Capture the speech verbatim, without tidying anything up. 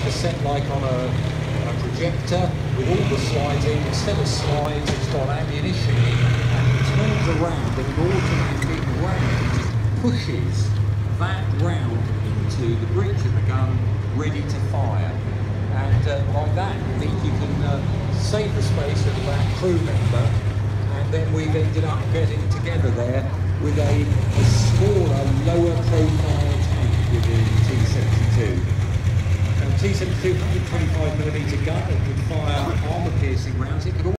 cassette like on a, a projector with all the slides in. Instead of slides, it's got ammunition in, and it turns around and an automatic round pushes that round into the breech of the gun, ready to fire. And uh, like that, I think you can uh, save the space of that crew member. And then we've ended up getting together there with a, a smaller, lower profile tank with the T seventy-two. Now, T seventy-two one twenty-five millimeter gun, it could fire armour piercing rounds. It could